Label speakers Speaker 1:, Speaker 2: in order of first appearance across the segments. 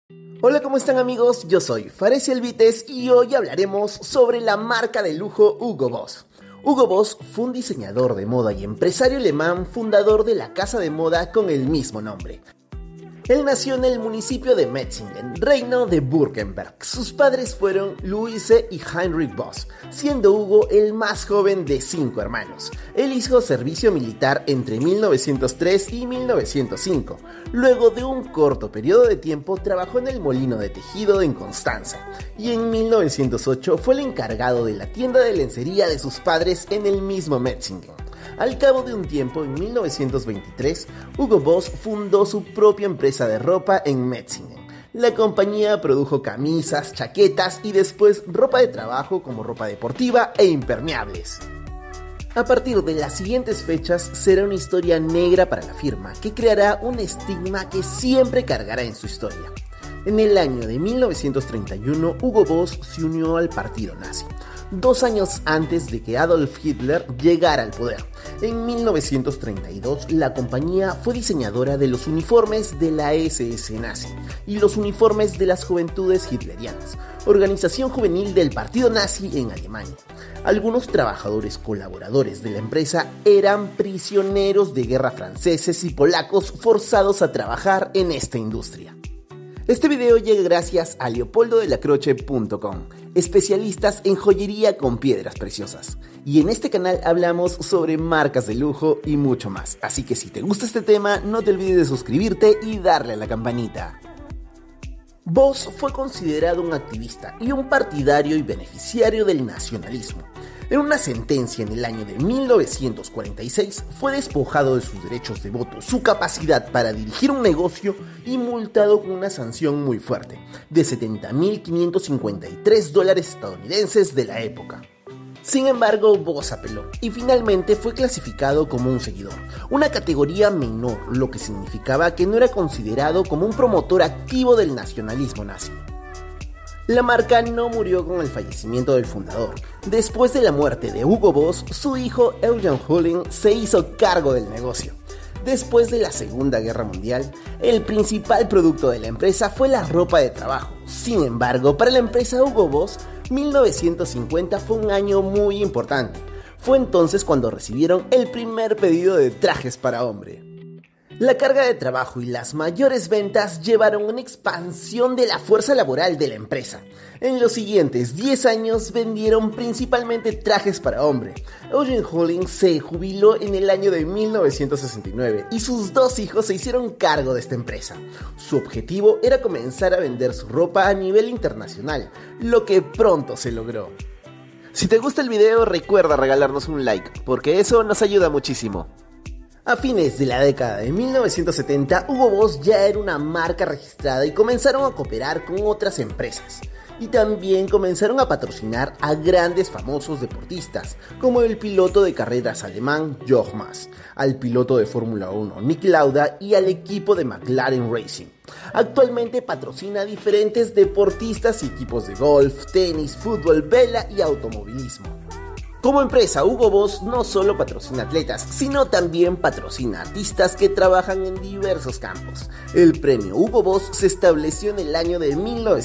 Speaker 1: Hola, ¿cómo están amigos? Yo soy Fares Elvites y hoy hablaremos sobre la marca de lujo Hugo Boss. Hugo Boss fue un diseñador de moda y empresario alemán, fundador de la casa de moda con el mismo nombre. Él nació en el municipio de Metzingen, reino de Württemberg. Sus padres fueron Luise y Heinrich Boss, siendo Hugo el más joven de 5 hermanos. Él hizo servicio militar entre 1903 y 1905. Luego de un corto periodo de tiempo trabajó en el molino de tejido en Constanza y en 1908 fue el encargado de la tienda de lencería de sus padres en el mismo Metzingen. Al cabo de un tiempo, en 1923, Hugo Boss fundó su propia empresa de ropa en Metzingen. La compañía produjo camisas, chaquetas y después ropa de trabajo como ropa deportiva e impermeables. A partir de las siguientes fechas será una historia negra para la firma, que creará un estigma que siempre cargará en su historia. En el año de 1931, Hugo Boss se unió al partido nazi, 2 años antes de que Adolf Hitler llegara al poder. En 1932, la compañía fue diseñadora de los uniformes de la SS nazi y los uniformes de las Juventudes Hitlerianas, organización juvenil del partido nazi en Alemania. Algunos trabajadores colaboradores de la empresa eran prisioneros de guerra franceses y polacos forzados a trabajar en esta industria. Este video llega gracias a leopoldodelacroce.com, especialistas en joyería con piedras preciosas. Y en este canal hablamos sobre marcas de lujo y mucho más. Así que si te gusta este tema, no te olvides de suscribirte y darle a la campanita. Boss fue considerado un activista y un partidario y beneficiario del nacionalismo. En una sentencia en el año de 1946 fue despojado de sus derechos de voto, su capacidad para dirigir un negocio y multado con una sanción muy fuerte, de $70.553 estadounidenses de la época. Sin embargo, Boss apeló y finalmente fue clasificado como un seguidor, una categoría menor, lo que significaba que no era considerado como un promotor activo del nacionalismo nazi. La marca no murió con el fallecimiento del fundador. Después de la muerte de Hugo Boss, su hijo Eugen Hulling se hizo cargo del negocio. Después de la Segunda Guerra Mundial, el principal producto de la empresa fue la ropa de trabajo. Sin embargo, para la empresa Hugo Boss, 1950 fue un año muy importante. Fue entonces cuando recibieron el primer pedido de trajes para hombre. La carga de trabajo y las mayores ventas llevaron una expansión de la fuerza laboral de la empresa. En los siguientes 10 años vendieron principalmente trajes para hombre. Eugen Hulling se jubiló en el año de 1969 y sus 2 hijos se hicieron cargo de esta empresa. Su objetivo era comenzar a vender su ropa a nivel internacional, lo que pronto se logró. Si te gusta el video, recuerda regalarnos un like, porque eso nos ayuda muchísimo. A fines de la década de 1970, Hugo Boss ya era una marca registrada y comenzaron a cooperar con otras empresas. Y también comenzaron a patrocinar a grandes famosos deportistas, como el piloto de carreras alemán Jochen Mass, al piloto de Fórmula 1 Niki Lauda y al equipo de McLaren Racing. Actualmente patrocina a diferentes deportistas y equipos de golf, tenis, fútbol, vela y automovilismo. Como empresa, Hugo Boss no solo patrocina atletas, sino también patrocina artistas que trabajan en diversos campos. El premio Hugo Boss se estableció en el año de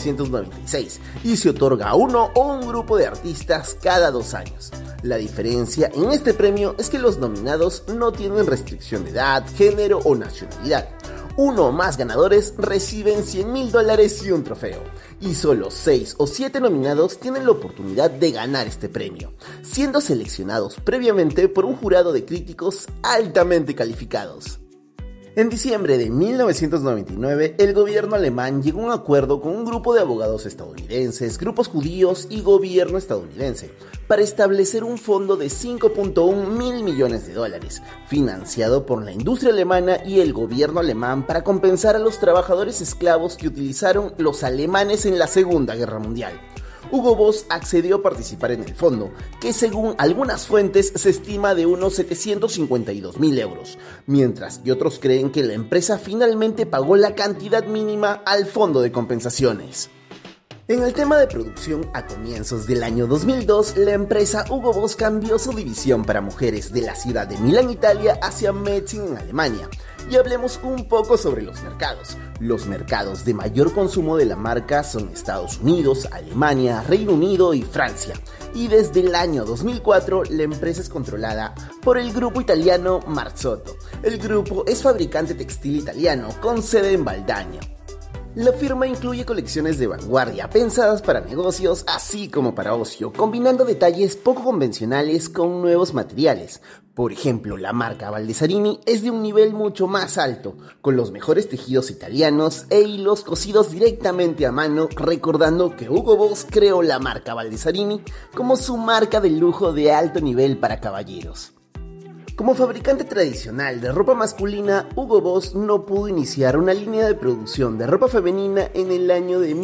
Speaker 1: 1996 y se otorga a uno o un grupo de artistas cada 2 años. La diferencia en este premio es que los nominados no tienen restricción de edad, género o nacionalidad. 1 o más ganadores reciben $100.000 y un trofeo, y solo 6 o 7 nominados tienen la oportunidad de ganar este premio, siendo seleccionados previamente por un jurado de críticos altamente calificados. En diciembre de 1999, el gobierno alemán llegó a un acuerdo con un grupo de abogados estadounidenses, grupos judíos y gobierno estadounidense para establecer un fondo de $5.1 mil millones, financiado por la industria alemana y el gobierno alemán para compensar a los trabajadores esclavos que utilizaron los alemanes en la Segunda Guerra Mundial. Hugo Boss accedió a participar en el fondo, que según algunas fuentes se estima de unos 752.000 euros, mientras que otros creen que la empresa finalmente pagó la cantidad mínima al fondo de compensaciones. En el tema de producción, a comienzos del año 2002, la empresa Hugo Boss cambió su división para mujeres de la ciudad de Milán, Italia, hacia Metzing, en Alemania. Y hablemos un poco sobre los mercados. Los mercados de mayor consumo de la marca son Estados Unidos, Alemania, Reino Unido y Francia. Y desde el año 2004, la empresa es controlada por el grupo italiano Marzotto. El grupo es fabricante textil italiano con sede en Valdagno. La firma incluye colecciones de vanguardia pensadas para negocios así como para ocio, combinando detalles poco convencionales con nuevos materiales. Por ejemplo, la marca Baldessarini es de un nivel mucho más alto, con los mejores tejidos italianos e hilos cosidos directamente a mano, recordando que Hugo Boss creó la marca Baldessarini como su marca de lujo de alto nivel para caballeros. Como fabricante tradicional de ropa masculina, Hugo Boss no pudo iniciar una línea de producción de ropa femenina en el año de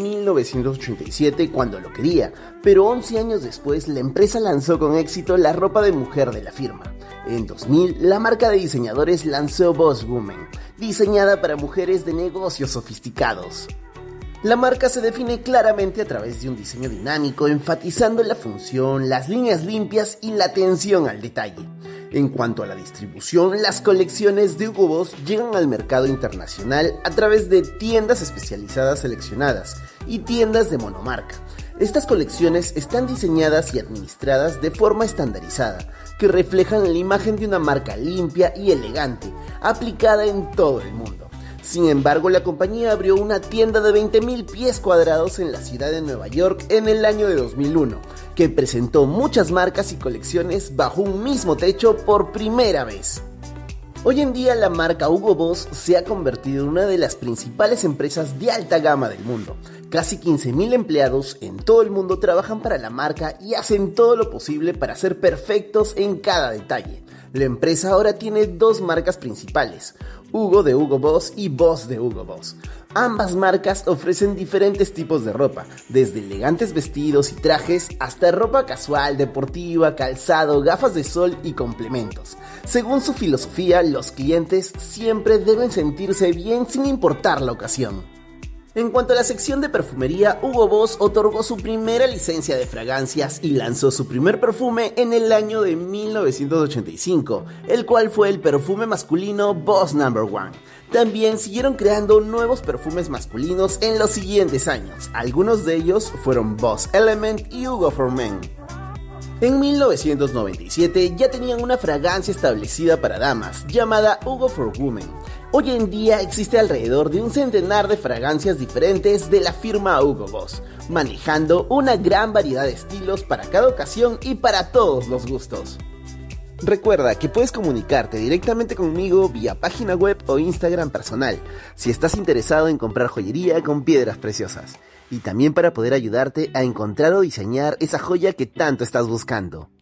Speaker 1: 1987 cuando lo quería, pero 11 años después la empresa lanzó con éxito la ropa de mujer de la firma. En 2000, la marca de diseñadores lanzó Boss Woman, diseñada para mujeres de negocios sofisticados. La marca se define claramente a través de un diseño dinámico, enfatizando la función, las líneas limpias y la atención al detalle. En cuanto a la distribución, las colecciones de Hugo Boss llegan al mercado internacional a través de tiendas especializadas seleccionadas y tiendas de monomarca. Estas colecciones están diseñadas y administradas de forma estandarizada, que reflejan la imagen de una marca limpia y elegante, aplicada en todo el mundo. Sin embargo, la compañía abrió una tienda de 20.000 pies cuadrados en la ciudad de Nueva York en el año de 2001, que presentó muchas marcas y colecciones bajo un mismo techo por primera vez. Hoy en día la marca Hugo Boss se ha convertido en una de las principales empresas de alta gama del mundo. Casi 15.000 empleados en todo el mundo trabajan para la marca y hacen todo lo posible para ser perfectos en cada detalle. La empresa ahora tiene dos marcas principales, Hugo de Hugo Boss y Boss de Hugo Boss. Ambas marcas ofrecen diferentes tipos de ropa, desde elegantes vestidos y trajes hasta ropa casual, deportiva, calzado, gafas de sol y complementos. Según su filosofía, los clientes siempre deben sentirse bien sin importar la ocasión. En cuanto a la sección de perfumería, Hugo Boss otorgó su primera licencia de fragancias y lanzó su primer perfume en el año de 1985, el cual fue el perfume masculino Boss No. 1. También siguieron creando nuevos perfumes masculinos en los siguientes años, algunos de ellos fueron Boss Element y Hugo for Men. En 1997 ya tenían una fragancia establecida para damas, llamada Hugo for Women. Hoy en día existe alrededor de un centenar de fragancias diferentes de la firma Hugo Boss, manejando una gran variedad de estilos para cada ocasión y para todos los gustos. Recuerda que puedes comunicarte directamente conmigo vía página web o Instagram personal, si estás interesado en comprar joyería con piedras preciosas, y también para poder ayudarte a encontrar o diseñar esa joya que tanto estás buscando.